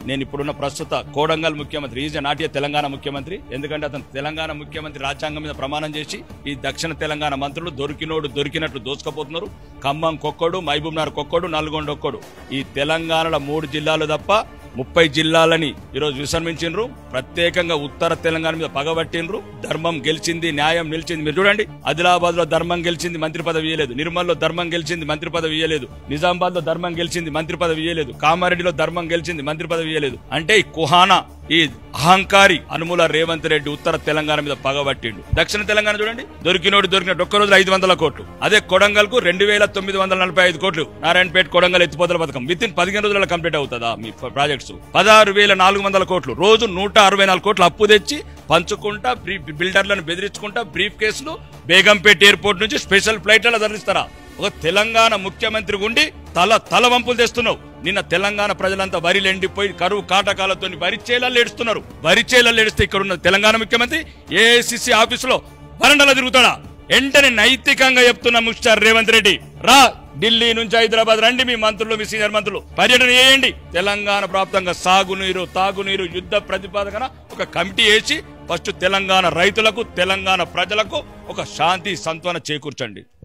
నేను ఇప్పుడున్న ప్రస్తుత కోడంగల్ ముఖ్యమంత్రి ఈజ్ నాట్య తెలంగాణ ముఖ్యమంత్రి. ఎందుకంటే అతను తెలంగాణ ముఖ్యమంత్రి రాజ్యాంగం మీద ప్రమాణం చేసి ఈ దక్షిణ తెలంగాణ మంత్రులు దొరికినోడు దొరికినట్లు దోచుకపోతున్నారు. ఖమ్మం కొక్కడు, మహబూబ్నగర్ కొక్కడు, నల్గొండ ఒక్కడు. ఈ తెలంగాణలో 3 జిల్లాలు తప్ప 30 జిల్లాలని ఈరోజు విసర్మించిండ్రు. ప్రత్యేకంగా ఉత్తర తెలంగాణ మీద పగబట్టిండ్రు. ధర్మం గెలిచింది, న్యాయం నిలిచింది. మీరు చూడండి, ఆదిలాబాద్ లో ధర్మం గెలిచింది, మంత్రి పదవి ఇయ్యలేదు. నిర్మల్లో ధర్మం గెలిచింది, మంత్రి పదవి ఇయ్యలేదు. నిజామాబాద్ లో ధర్మం గెలిచింది, మంత్రి పదవి ఇయ్యలేదు. కామారెడ్డిలో ధర్మం గెలిచింది, మంత్రి పదవి ఇయ్యలేదు. అంటే ఈ కుహానా, ఈ అహంకారి అనుముల రేవంత్ రెడ్డి ఉత్తర తెలంగాణ మీద పగబట్టిండు. దక్షిణ తెలంగాణ చూడండి, దొరికినోడు దొరికినట్టు ఒక్క రోజులో 500 కోట్లు. అదే కొడంగల్ కు 2945 కోట్లు. నారాయణపేట కొడంగల్ ఎత్తిపోతల పథకం విత్ ఇన్ 15 రోజుల్లో కంప్లీట్ అవుతుందా మీ ప్రాజెక్ట్స్? 16,400 కోట్లు. రోజు 164 కోట్లు అప్పు తెచ్చి పంచుకుంటా, బిల్డర్లను బెదిరించుకుంటా, బ్రీఫ్ కేసులు బేగంపేట ఎయిర్పోర్ట్ నుంచి స్పెషల్ ఫ్లైట్లలో తరలిస్తారా? ఒక తెలంగాణ ముఖ్యమంత్రి ఉండి తల వంపులు తెస్తున్నావు. నిన్న తెలంగాణ ప్రజలంతా వరిలు ఎండిపోయి కరువు కాటకాలతో వరిచేలలు ఏడుస్తున్నారు. వరిచేలలు ఏడిస్తే ఇక్కడ ఉన్న తెలంగాణ ముఖ్యమంత్రి ఏఐసిసి ఆఫీసులో వరండాలో తిరుగుతాడా? వెంటనే నైతికంగా చెప్తున్న ముఖ్యమంత్రి రేవంత్ రెడ్డి, రా ఢిల్లీ నుంచి హైదరాబాద్ రండి, మీ మంత్రులు, మీ సీనియర్ మంత్రులు పర్యటన చేయండి. తెలంగాణ ప్రాప్తంగా సాగునీరు, తాగునీరు, యుద్ధ ప్రతిపాదన ఒక కమిటీ వేసి ఫస్ట్ తెలంగాణ రైతులకు, తెలంగాణ ప్రజలకు ఒక శాంతి సంత్వన చేకూర్చండి.